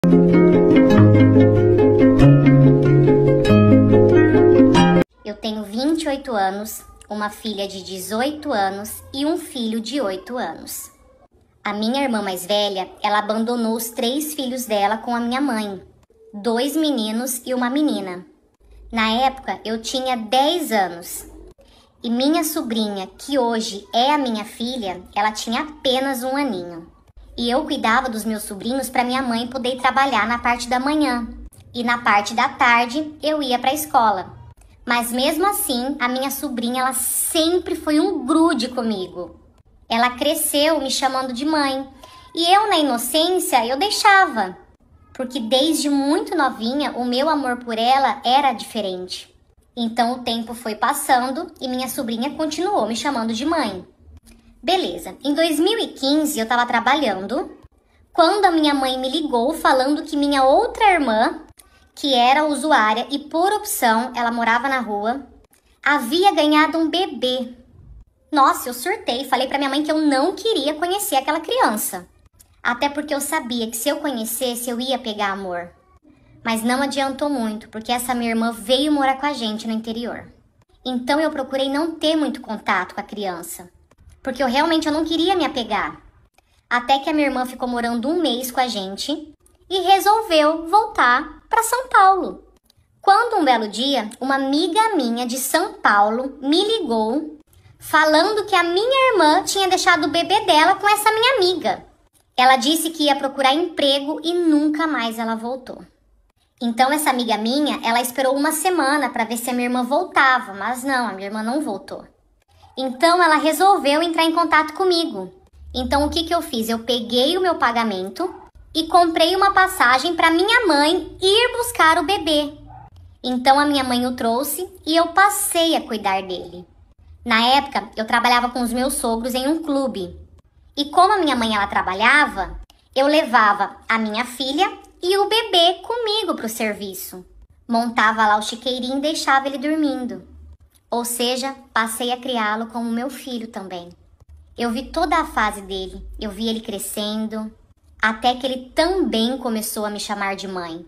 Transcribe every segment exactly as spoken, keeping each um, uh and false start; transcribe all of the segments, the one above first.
Eu tenho vinte e oito anos, uma filha de dezoito anos e um filho de oito anos. A minha irmã mais velha, ela abandonou os três filhos dela com a minha mãe, dois meninos e uma menina. Na época, eu tinha dez anos. E minha sobrinha, que hoje é a minha filha, ela tinha apenas um aninho. E eu cuidava dos meus sobrinhos para minha mãe poder trabalhar na parte da manhã. E na parte da tarde, eu ia para a escola. Mas mesmo assim, a minha sobrinha, ela sempre foi um grude comigo. Ela cresceu me chamando de mãe. E eu, na inocência, eu deixava. Porque desde muito novinha, o meu amor por ela era diferente. Então o tempo foi passando e minha sobrinha continuou me chamando de mãe. Beleza, em dois mil e quinze eu estava trabalhando, quando a minha mãe me ligou falando que minha outra irmã, que era usuária e por opção ela morava na rua, havia ganhado um bebê. Nossa, eu surtei, falei para minha mãe que eu não queria conhecer aquela criança. Até porque eu sabia que se eu conhecesse eu ia pegar amor. Mas não adiantou muito, porque essa minha irmã veio morar com a gente no interior. Então eu procurei não ter muito contato com a criança, porque eu realmente eu não queria me apegar. Até que a minha irmã ficou morando um mês com a gente e resolveu voltar para São Paulo. Quando um belo dia, uma amiga minha de São Paulo me ligou falando que a minha irmã tinha deixado o bebê dela com essa minha amiga. Ela disse que ia procurar emprego e nunca mais ela voltou. Então essa amiga minha, ela esperou uma semana para ver se a minha irmã voltava, mas não, a minha irmã não voltou. Então ela resolveu entrar em contato comigo. Então o que que eu fiz? Eu peguei o meu pagamento e comprei uma passagem para minha mãe ir buscar o bebê. Então a minha mãe o trouxe e eu passei a cuidar dele. Na época, eu trabalhava com os meus sogros em um clube. E como a minha mãe ela trabalhava, eu levava a minha filha e o bebê comigo para o serviço. Montava lá o chiqueirinho e deixava ele dormindo. Ou seja, passei a criá-lo como meu filho também. Eu vi toda a fase dele, eu vi ele crescendo, até que ele também começou a me chamar de mãe.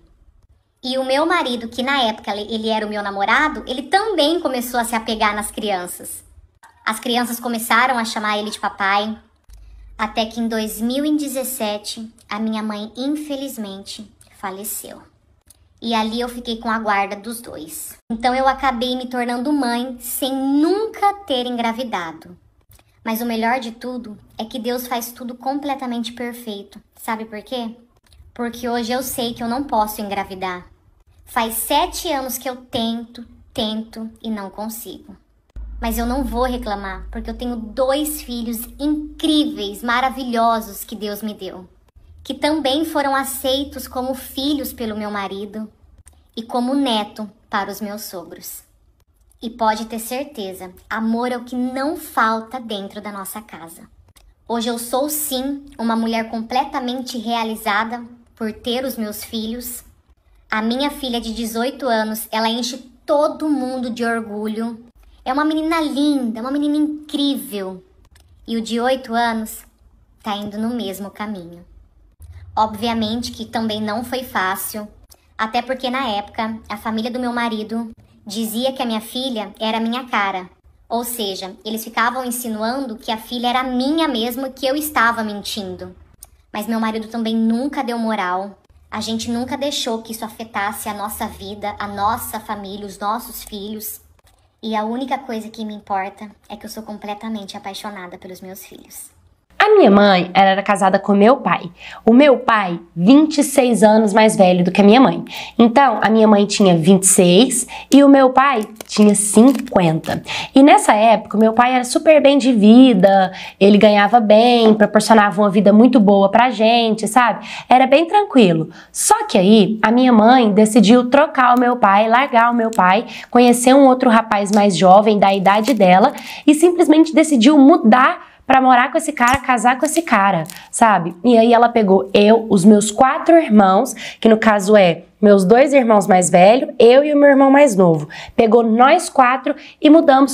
E o meu marido, que na época ele era o meu namorado, ele também começou a se apegar nas crianças. As crianças começaram a chamar ele de papai, até que em dois mil e dezessete, a minha mãe, infelizmente, faleceu. E ali eu fiquei com a guarda dos dois. Então eu acabei me tornando mãe sem nunca ter engravidado. Mas o melhor de tudo é que Deus faz tudo completamente perfeito. Sabe por quê? Porque hoje eu sei que eu não posso engravidar. Faz sete anos que eu tento, tento e não consigo. Mas eu não vou reclamar, porque eu tenho dois filhos incríveis, maravilhosos que Deus me deu. Que também foram aceitos como filhos pelo meu marido e como neto para os meus sogros. E pode ter certeza, amor é o que não falta dentro da nossa casa. Hoje eu sou sim uma mulher completamente realizada por ter os meus filhos. A minha filha de dezoito anos, ela enche todo mundo de orgulho. É uma menina linda, uma menina incrível. E o de oito anos tá indo no mesmo caminho. Obviamente que também não foi fácil, até porque na época a família do meu marido dizia que a minha filha era minha cara. Ou seja, eles ficavam insinuando que a filha era minha mesmo e que eu estava mentindo. Mas meu marido também nunca deu moral. A gente nunca deixou que isso afetasse a nossa vida, a nossa família, os nossos filhos. E a única coisa que me importa é que eu sou completamente apaixonada pelos meus filhos. A minha mãe, ela era casada com meu pai. O meu pai, vinte e seis anos mais velho do que a minha mãe. Então, a minha mãe tinha vinte e seis e o meu pai tinha cinquenta. E nessa época, o meu pai era super bem de vida, ele ganhava bem, proporcionava uma vida muito boa pra gente, sabe? Era bem tranquilo. Só que aí, a minha mãe decidiu trocar o meu pai, largar o meu pai, conhecer um outro rapaz mais jovem, da idade dela, e simplesmente decidiu mudar pra morar com esse cara, casar com esse cara, sabe? E aí ela pegou eu, os meus quatro irmãos, que no caso é meus dois irmãos mais velhos, eu e o meu irmão mais novo. Pegou nós quatro e mudamos pra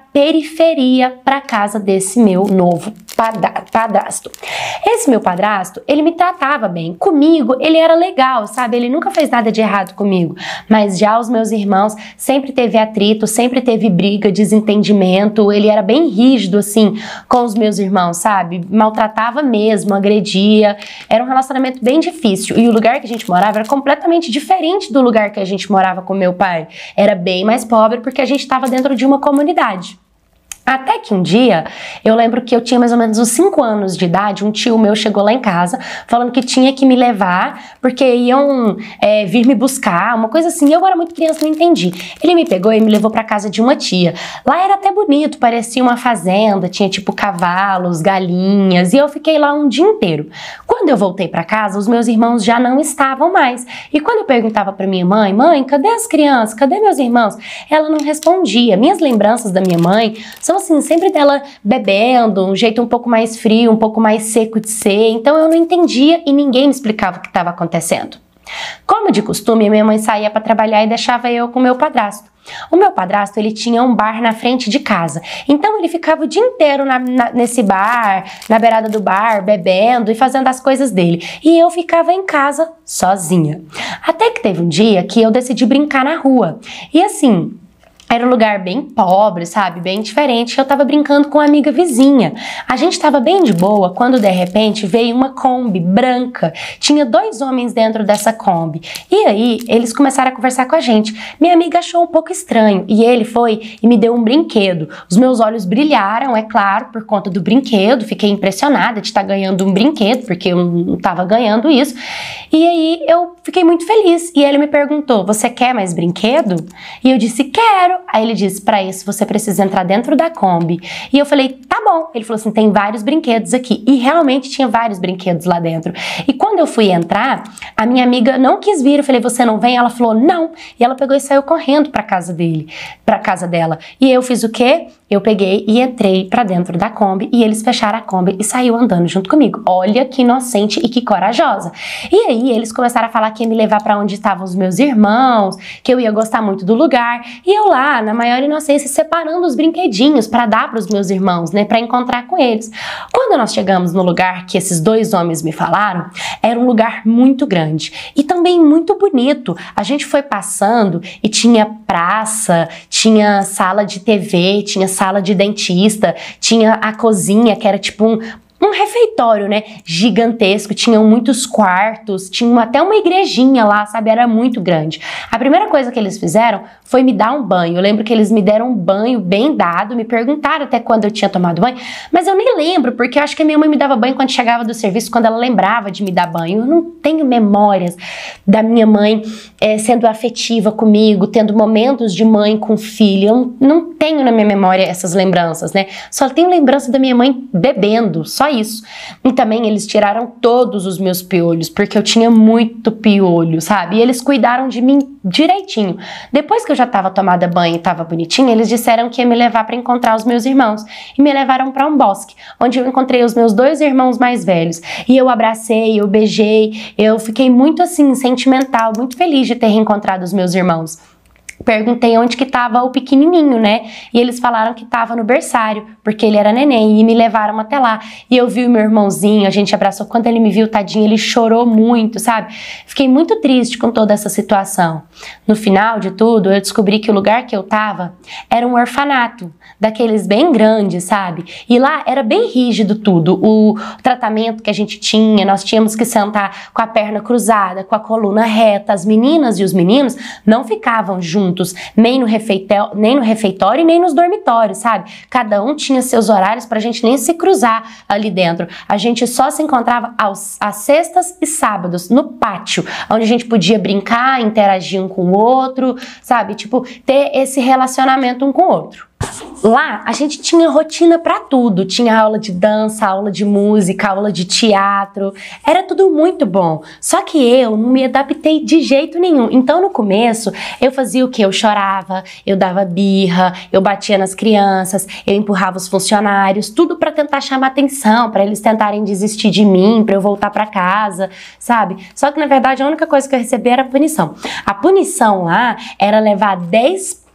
periferia para casa desse meu novo padrasto. Esse meu padrasto, ele me tratava bem. Comigo, ele era legal, sabe? Ele nunca fez nada de errado comigo. Mas já os meus irmãos sempre teve atrito, sempre teve briga, desentendimento. Ele era bem rígido, assim, com os meus irmãos, sabe? Maltratava mesmo, agredia. Era um relacionamento bem difícil. E o lugar que a gente morava era completamente diferente do lugar que a gente morava com meu pai. Era bem mais pobre porque a gente estava dentro de uma comunidade. Até que um dia, eu lembro que eu tinha mais ou menos uns cinco anos de idade, um tio meu chegou lá em casa falando que tinha que me levar porque iam é, vir me buscar, uma coisa assim. Eu era muito criança, não entendi. Ele me pegou e me levou pra casa de uma tia. Lá era até bonito, parecia uma fazenda, tinha tipo cavalos, galinhas, e eu fiquei lá um dia inteiro. Quando eu voltei pra casa, os meus irmãos já não estavam mais. E quando eu perguntava pra minha mãe, mãe, cadê as crianças? Cadê meus irmãos? Ela não respondia. Minhas lembranças da minha mãe são assim, sempre dela bebendo, um jeito um pouco mais frio, um pouco mais seco de ser, então eu não entendia e ninguém me explicava o que estava acontecendo. Como de costume, minha mãe saía para trabalhar e deixava eu com meu padrasto. O meu padrasto, ele tinha um bar na frente de casa, então ele ficava o dia inteiro na, na, nesse bar, na beirada do bar, bebendo e fazendo as coisas dele, e eu ficava em casa sozinha. Até que teve um dia que eu decidi brincar na rua, e assim, era um lugar bem pobre, sabe? Bem diferente. Eu tava brincando com uma amiga vizinha. A gente tava bem de boa quando, de repente, veio uma Kombi branca. Tinha dois homens dentro dessa Kombi. E aí, eles começaram a conversar com a gente. Minha amiga achou um pouco estranho. E ele foi e me deu um brinquedo. Os meus olhos brilharam, é claro, por conta do brinquedo. Fiquei impressionada de estar ganhando um brinquedo, porque eu não tava ganhando isso. E aí, eu fiquei muito feliz. E ele me perguntou, você quer mais brinquedo? E eu disse, quero. Aí ele disse, pra isso você precisa entrar dentro da Kombi. E eu falei, tá bom. Ele falou assim, tem vários brinquedos aqui. E realmente tinha vários brinquedos lá dentro. E quando eu fui entrar, a minha amiga não quis vir. Eu falei, você não vem? Ela falou, não. E ela pegou e saiu correndo pra casa dele, pra casa dela. E eu fiz o quê? Eu peguei e entrei pra dentro da Kombi e eles fecharam a Kombi e saiu andando junto comigo. Olha que inocente e que corajosa. E aí eles começaram a falar que ia me levar pra onde estavam os meus irmãos, que eu ia gostar muito do lugar. E eu lá, na maior inocência, separando os brinquedinhos pra dar pros meus irmãos, né, pra encontrar com eles. Quando nós chegamos no lugar que esses dois homens me falaram, era um lugar muito grande e também muito bonito. A gente foi passando e tinha praça, tinha sala de T V, tinha sala de dentista, tinha a cozinha que era tipo um um refeitório, né, gigantesco, tinham muitos quartos, tinha até uma igrejinha lá, sabe, era muito grande. A primeira coisa que eles fizeram foi me dar um banho. Eu lembro que eles me deram um banho bem dado, me perguntaram até quando eu tinha tomado banho, mas eu nem lembro, porque eu acho que a minha mãe me dava banho quando chegava do serviço, quando ela lembrava de me dar banho. Eu não tenho memórias da minha mãe é, sendo afetiva comigo, tendo momentos de mãe com filho. Eu não tenho na minha memória essas lembranças, né, só tenho lembrança da minha mãe bebendo, só isso. E também eles tiraram todos os meus piolhos, porque eu tinha muito piolho, sabe? E eles cuidaram de mim direitinho. Depois que eu já tava tomada banho e tava bonitinha, eles disseram que ia me levar para encontrar os meus irmãos. E me levaram para um bosque, onde eu encontrei os meus dois irmãos mais velhos. E eu abracei, eu beijei, eu fiquei muito assim, sentimental, muito feliz de ter reencontrado os meus irmãos. Perguntei onde que tava o pequenininho, né? E eles falaram que tava no berçário, porque ele era neném, e me levaram até lá. E eu vi o meu irmãozinho, a gente abraçou. Quando ele me viu, tadinho, ele chorou muito, sabe? Fiquei muito triste com toda essa situação. No final de tudo, eu descobri que o lugar que eu tava era um orfanato, daqueles bem grandes, sabe? E lá era bem rígido tudo. O tratamento que a gente tinha, nós tínhamos que sentar com a perna cruzada, com a coluna reta. As meninas e os meninos não ficavam juntos, nem no refeitório, nem no refeitório e nem nos dormitórios, sabe? Cada um tinha seus horários pra gente nem se cruzar ali dentro. A gente só se encontrava aos, às sextas e sábados no pátio, onde a gente podia brincar, interagir um com o outro, sabe? Tipo, ter esse relacionamento um com o outro. Lá a gente tinha rotina pra tudo, tinha aula de dança, aula de música, aula de teatro, era tudo muito bom. Só que eu não me adaptei de jeito nenhum. Então no começo eu fazia o que? Eu chorava, eu dava birra, eu batia nas crianças, eu empurrava os funcionários, tudo pra tentar chamar atenção, pra eles tentarem desistir de mim, pra eu voltar pra casa, sabe? Só que na verdade a única coisa que eu recebia era punição. A punição lá era levar dez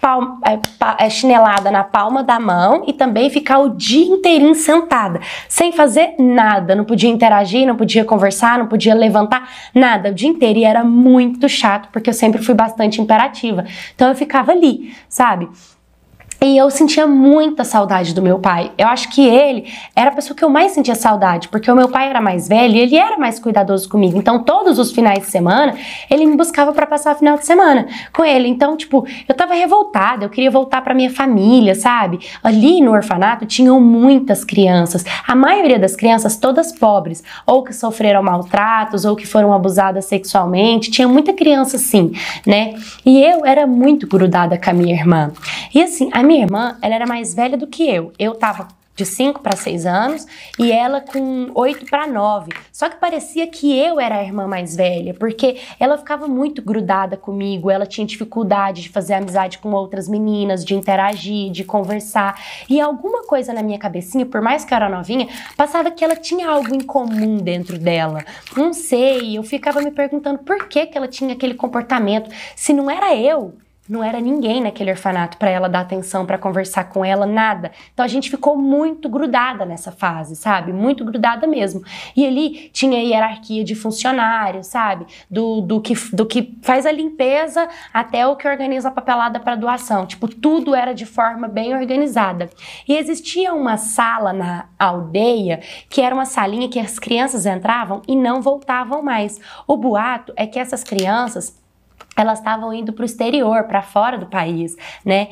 palma, é, é, chinelada na palma da mão e também ficar o dia inteirinho sentada, sem fazer nada. Não podia interagir, não podia conversar, não podia levantar, nada. O dia inteiro. E era muito chato, porque eu sempre fui bastante imperativa. Então eu ficava ali, sabe? E eu sentia muita saudade do meu pai. Eu acho que ele era a pessoa que eu mais sentia saudade, porque o meu pai era mais velho e ele era mais cuidadoso comigo. Então, todos os finais de semana, ele me buscava pra passar o final de semana com ele. Então, tipo, eu tava revoltada, eu queria voltar pra minha família, sabe? Ali no orfanato tinham muitas crianças. A maioria das crianças, todas pobres, ou que sofreram maltratos, ou que foram abusadas sexualmente. Tinha muita criança assim, né? E eu era muito grudada com a minha irmã. E assim, a minha Minha irmã, ela era mais velha do que eu. Eu tava de cinco para seis anos e ela com oito para nove. Só que parecia que eu era a irmã mais velha, porque ela ficava muito grudada comigo, ela tinha dificuldade de fazer amizade com outras meninas, de interagir, de conversar. E alguma coisa na minha cabecinha, por mais que eu era novinha, passava que ela tinha algo em comum dentro dela. Não sei, eu ficava me perguntando por que que ela tinha aquele comportamento, se não era eu. Não era ninguém naquele orfanato para ela dar atenção, para conversar com ela, nada. Então a gente ficou muito grudada nessa fase, sabe? Muito grudada mesmo. E ali tinha a hierarquia de funcionários, sabe? Do, do, que, do que faz a limpeza até o que organiza a papelada para doação. Tipo, tudo era de forma bem organizada. E existia uma sala na aldeia que era uma salinha que as crianças entravam e não voltavam mais. O boato é que essas crianças, elas estavam indo para o exterior, para fora do país, né?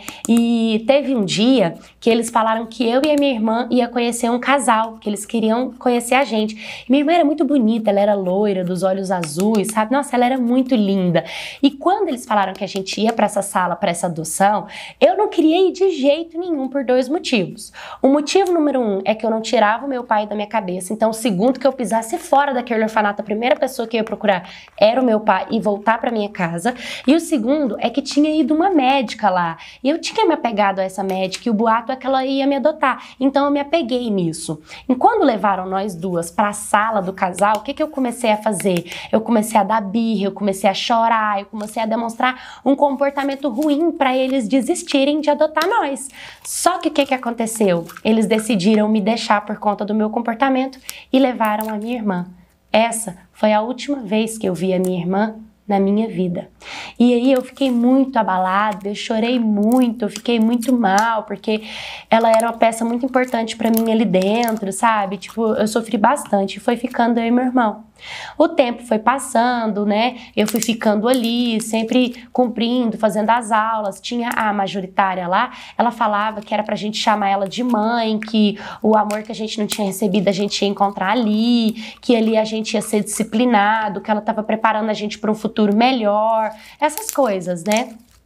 E teve um dia que eles falaram que eu e a minha irmã ia conhecer um casal, que eles queriam conhecer a gente. E minha irmã era muito bonita, ela era loira, dos olhos azuis, sabe? Nossa, ela era muito linda. E quando eles falaram que a gente ia para essa sala, para essa adoção, eu não queria ir de jeito nenhum por dois motivos. O motivo número um é que eu não tirava o meu pai da minha cabeça. Então, o segundo que eu pisasse fora daquele orfanato, a primeira pessoa que eu ia procurar era o meu pai e voltar para minha casa. E o segundo é que tinha ido uma médica lá, e eu tinha me apegado a essa médica, e o boato é que ela ia me adotar, então eu me apeguei nisso. E quando levaram nós duas para a sala do casal, o que que eu comecei a fazer? Eu comecei a dar birra, eu comecei a chorar, eu comecei a demonstrar um comportamento ruim para eles desistirem de adotar nós. Só que o que que aconteceu? Eles decidiram me deixar por conta do meu comportamento e levaram a minha irmã. Essa foi a última vez que eu vi a minha irmã na minha vida. E aí eu fiquei muito abalada, eu chorei muito, eu fiquei muito mal, porque ela era uma peça muito importante pra mim ali dentro, sabe? Tipo, eu sofri bastante, foi ficando eu e meu irmão. O tempo foi passando, né? Eu fui ficando ali, sempre cumprindo, fazendo as aulas. Tinha a majoritária lá, ela falava que era pra gente chamar ela de mãe, que o amor que a gente não tinha recebido a gente ia encontrar ali, que ali a gente ia ser disciplinado, que ela tava preparando a gente para um futuro melhor, essas coisas, né?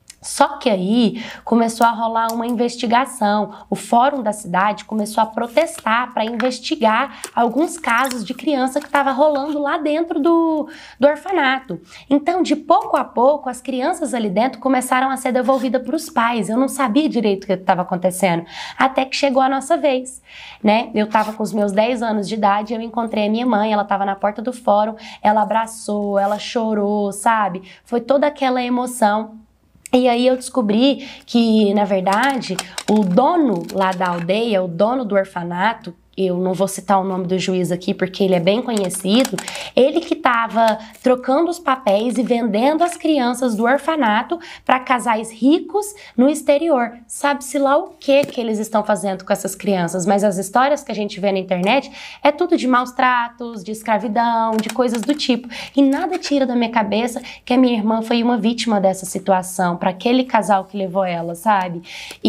Só que aí começou a rolar uma investigação. O fórum da cidade começou a protestar para investigar alguns casos de criança que estava rolando lá dentro do, do orfanato. Então, de pouco a pouco, as crianças ali dentro começaram a ser devolvidas para os pais. Eu não sabia direito o que estava acontecendo, até que chegou a nossa vez, né? Eu estava com os meus dez anos de idade, eu encontrei a minha mãe, ela estava na porta do fórum, ela abraçou, ela chorou, sabe? Foi toda aquela emoção. E aí eu descobri que, na verdade, o dono lá da aldeia, o dono do orfanato, eu não vou citar o nome do juiz aqui porque ele é bem conhecido, ele que estava trocando os papéis e vendendo as crianças do orfanato para casais ricos no exterior. Sabe-se lá o que que eles estão fazendo com essas crianças, mas as histórias que a gente vê na internet é tudo de maus tratos, de escravidão, de coisas do tipo. E nada tira da minha cabeça que a minha irmã foi uma vítima dessa situação, para aquele casal que levou ela, sabe?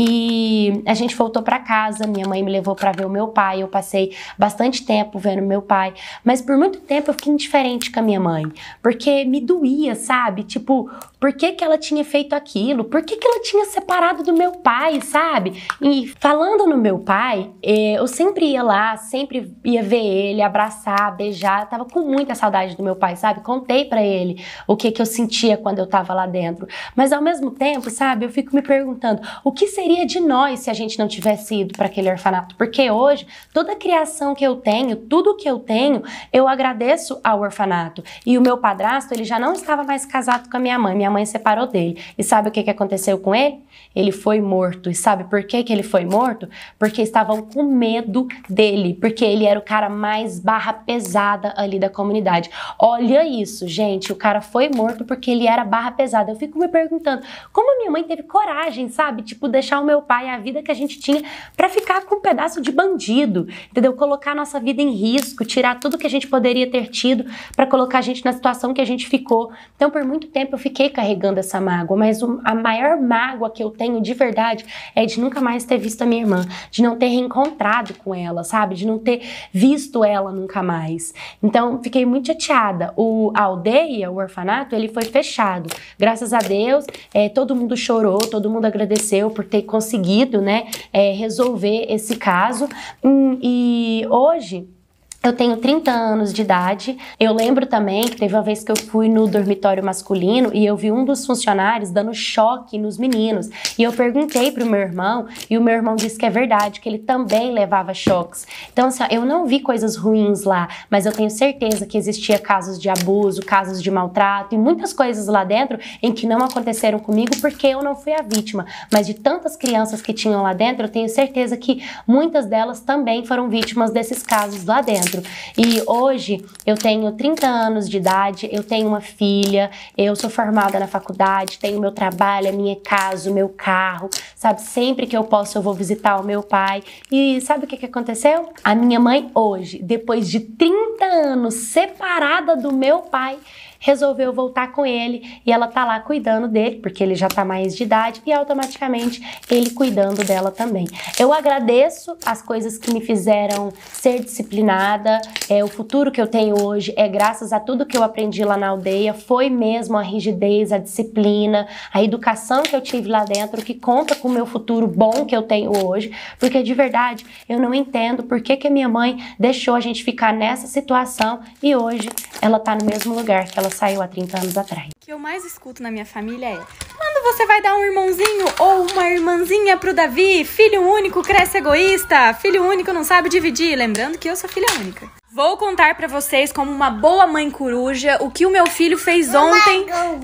E a gente voltou para casa, minha mãe me levou para ver o meu pai, eu passei bastante tempo vendo meu pai, mas por muito tempo eu fiquei indiferente com a minha mãe, porque me doía, sabe? Tipo, por que que ela tinha feito aquilo? Por que que ela tinha separado do meu pai, sabe? E falando no meu pai, eu sempre ia lá, sempre ia ver ele, abraçar, beijar, eu tava com muita saudade do meu pai, sabe? Contei pra ele o que que eu sentia quando eu tava lá dentro, mas ao mesmo tempo, sabe, eu fico me perguntando, o que seria de nós se a gente não tivesse ido para aquele orfanato? Porque hoje, todo toda a criação que eu tenho, tudo que eu tenho, eu agradeço ao orfanato. E o meu padrasto, ele já não estava mais casado com a minha mãe. Minha mãe separou dele. E sabe o que, que aconteceu com ele? Ele foi morto. E sabe por que, que ele foi morto? Porque estavam com medo dele. Porque ele era o cara mais barra pesada ali da comunidade. Olha isso, gente. O cara foi morto porque ele era barra pesada. Eu fico me perguntando, como a minha mãe teve coragem, sabe? Tipo, deixar o meu pai, a vida que a gente tinha, pra ficar com um pedaço de bandido, entendeu? Colocar a nossa vida em risco, tirar tudo que a gente poderia ter tido pra colocar a gente na situação que a gente ficou. Então, por muito tempo eu fiquei carregando essa mágoa, mas a maior mágoa que eu tenho de verdade é de nunca mais ter visto a minha irmã, de não ter reencontrado com ela, sabe? De não ter visto ela nunca mais. Então, fiquei muito chateada. O, a aldeia, o orfanato, ele foi fechado. Graças a Deus, é, todo mundo chorou, todo mundo agradeceu por ter conseguido, né, é, resolver esse caso. Hum, e hoje eu tenho trinta anos de idade. Eu lembro também que teve uma vez que eu fui no dormitório masculino e eu vi um dos funcionários dando choque nos meninos. E eu perguntei pro meu irmão e o meu irmão disse que é verdade, que ele também levava choques. Então, assim, eu não vi coisas ruins lá, mas eu tenho certeza que existia casos de abuso, casos de maltrato e muitas coisas lá dentro em que não aconteceram comigo porque eu não fui a vítima. Mas de tantas crianças que tinham lá dentro, eu tenho certeza que muitas delas também foram vítimas desses casos lá dentro. E hoje eu tenho trinta anos de idade, eu tenho uma filha, eu sou formada na faculdade, tenho meu trabalho, a minha casa, o meu carro, sabe? Sempre que eu posso eu vou visitar o meu pai. E sabe o que que aconteceu? A minha mãe hoje, depois de trinta anos separada do meu pai, resolveu voltar com ele e ela tá lá cuidando dele, porque ele já tá mais de idade e automaticamente ele cuidando dela também. Eu agradeço as coisas que me fizeram ser disciplinada, é, o futuro que eu tenho hoje é graças a tudo que eu aprendi lá na aldeia, foi mesmo a rigidez, a disciplina, a educação que eu tive lá dentro, que conta com o meu futuro bom que eu tenho hoje, porque de verdade eu não entendo por que que a minha mãe deixou a gente ficar nessa situação e hoje ela tá no mesmo lugar que ela saiu há trinta anos atrás. O que eu mais escuto na minha família é: quando você vai dar um irmãozinho ou uma irmãzinha pro Davi? Filho único cresce egoísta, filho único não sabe dividir. Lembrando que eu sou filha única. Vou contar pra vocês, como uma boa mãe coruja, o que o meu filho fez ontem.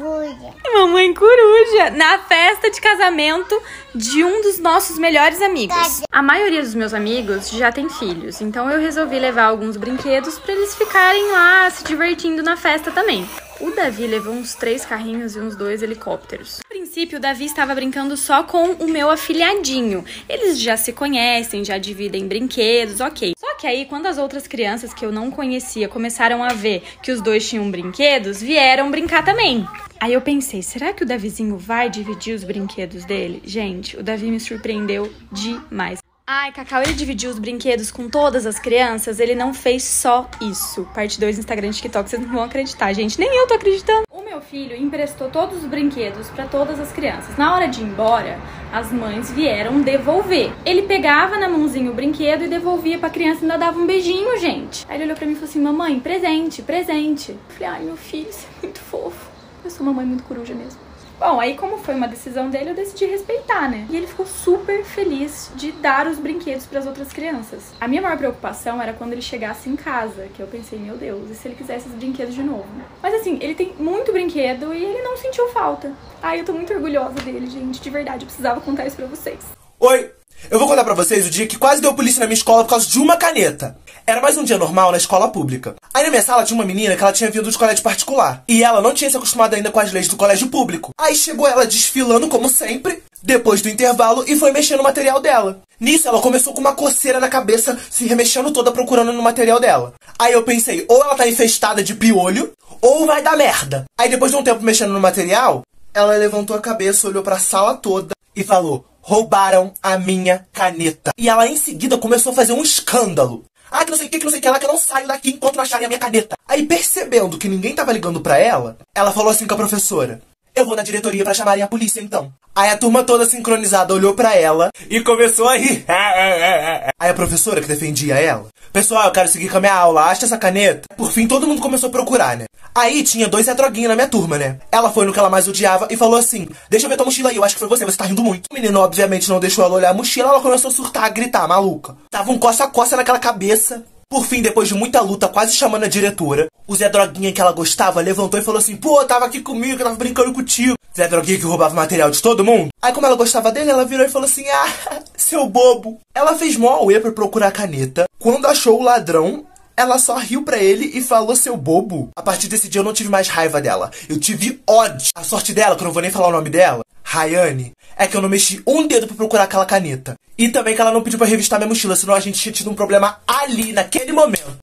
Mamãe coruja! Na festa de casamento de um dos nossos melhores amigos. A maioria dos meus amigos já tem filhos, então eu resolvi levar alguns brinquedos pra eles ficarem lá se divertindo na festa também. O Davi levou uns três carrinhos e uns dois helicópteros. No princípio, o Davi estava brincando só com o meu afilhadinho. Eles já se conhecem, já dividem brinquedos, ok. Só que aí, quando as outras crianças que eu não conhecia começaram a ver que os dois tinham brinquedos, vieram brincar também. Aí eu pensei, será que o Davizinho vai dividir os brinquedos dele? Gente, o Davi me surpreendeu demais. Ai, Cacau, ele dividiu os brinquedos com todas as crianças, ele não fez só isso. Parte dois, Instagram e TikTok, vocês não vão acreditar, gente. Nem eu tô acreditando. O meu filho emprestou todos os brinquedos pra todas as crianças. Na hora de ir embora, as mães vieram devolver. Ele pegava na mãozinha o brinquedo e devolvia pra criança e ainda dava um beijinho, gente. Aí ele olhou pra mim e falou assim, mamãe, presente, presente. Eu falei, ai, meu filho, você é muito fofo. Eu sou uma mãe muito coruja mesmo. Bom, aí como foi uma decisão dele, eu decidi respeitar, né? E ele ficou super feliz de dar os brinquedos para as outras crianças. A minha maior preocupação era quando ele chegasse em casa, que eu pensei, meu Deus, e se ele quisesse os brinquedos de novo? Mas assim, ele tem muito brinquedo e ele não sentiu falta. Ai, eu tô muito orgulhosa dele, gente, de verdade, eu precisava contar isso pra vocês. Oi! Eu vou contar pra vocês o dia que quase deu polícia na minha escola por causa de uma caneta. Era mais um dia normal na escola pública. Aí na minha sala tinha uma menina que ela tinha vindo de colégio particular. E ela não tinha se acostumado ainda com as leis do colégio público. Aí chegou ela desfilando como sempre, depois do intervalo, e foi mexendo no material dela. Nisso ela começou com uma coceira na cabeça, se remexendo toda procurando no material dela. Aí eu pensei, ou ela tá infestada de piolho, ou vai dar merda. Aí depois de um tempo mexendo no material, ela levantou a cabeça, olhou pra sala toda e falou: roubaram a minha caneta. E ela em seguida começou a fazer um escândalo. Ah, que não sei o que, que não sei o que lá, que eu não saio daqui enquanto não acharem a minha caneta. Aí percebendo que ninguém tava ligando pra ela, ela falou assim com a professora: eu Eu vou na diretoria pra chamarem a polícia, então. Aí a turma toda sincronizada olhou pra ela e começou a rir. Aí a professora que defendia ela: pessoal, eu quero seguir com a minha aula, acha essa caneta? Por fim, todo mundo começou a procurar, né? Aí tinha dois Zé Droguinha na minha turma, né? Ela foi no que ela mais odiava e falou assim: deixa eu ver tua mochila aí, eu acho que foi você, você tá rindo muito. O menino, obviamente, não deixou ela olhar a mochila, ela começou a surtar, a gritar, maluca. Tava um coça-coça naquela cabeça. Por fim, depois de muita luta, quase chamando a diretora, o Zé Droguinha que ela gostava levantou e falou assim: pô, tava aqui comigo, eu tava brincando contigo. Zé Droguinha que roubava material de todo mundo. Aí como ela gostava dele, ela virou e falou assim: ah, seu bobo. Ela fez mó auê pra procurar a caneta. Quando achou o ladrão, ela só riu pra ele e falou: seu bobo. A partir desse dia eu não tive mais raiva dela, eu tive ódio. A sorte dela, que eu não vou nem falar o nome dela, Rayane, é que eu não mexi um dedo pra procurar aquela caneta. E também que ela não pediu pra revistar minha mochila, senão a gente tinha tido um problema ali, naquele momento.